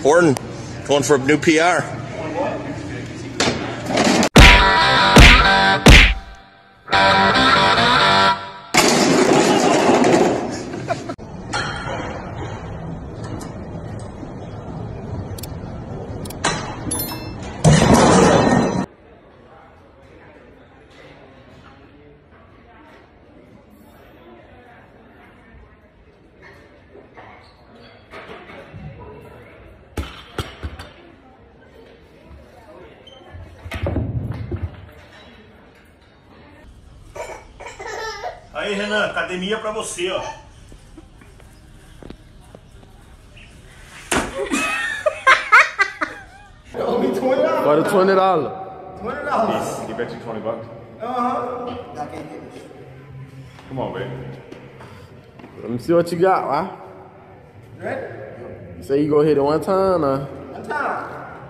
Horton going for a new PR. Aí, Renan, academia pra você, ó. What a $20. He bet you $20. Come on, baby. Let me see what you got, huh? Ready? Say you go hit it one time, One time.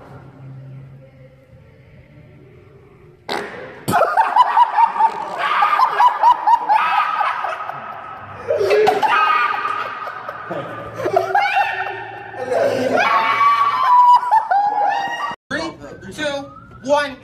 Three, two, one.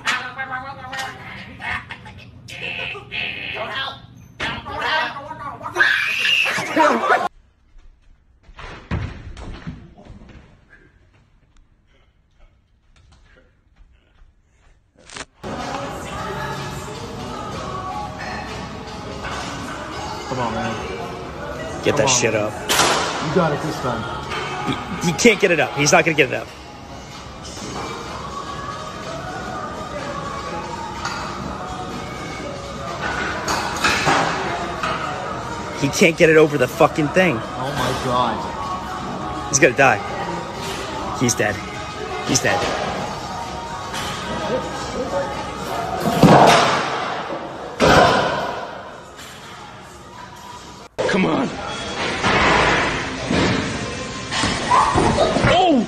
Come on, man. Get that shit up. You got it this time. He can't get it up. He's not going to get it up. He can't get it over the fucking thing. Oh my god. He's going to die. He's dead. He's dead. Come on. Oh!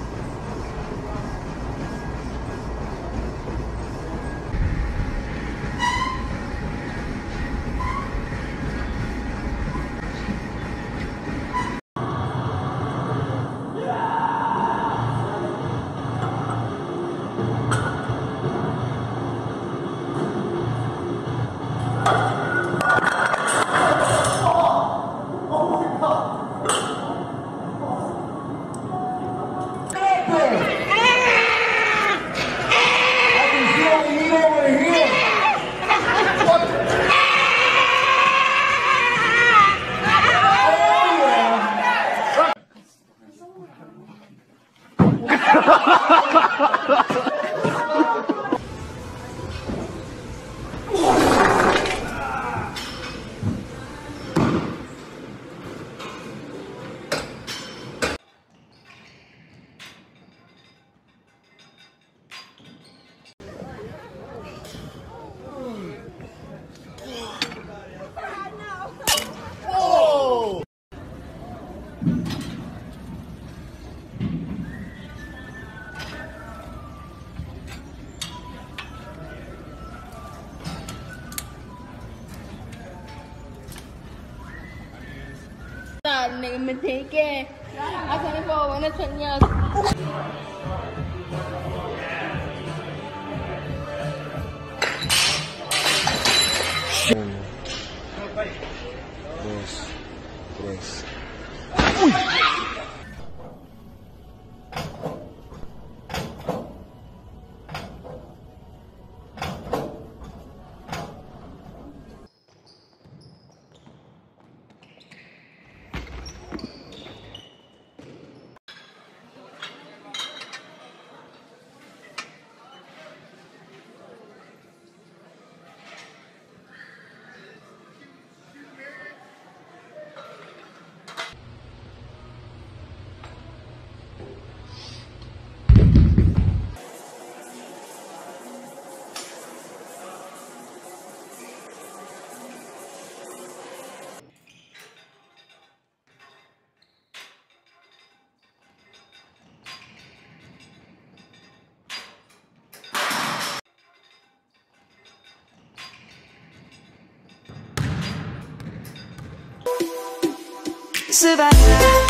Nigga me take it. I can't go on the 10 years. Dos, tres. Survive.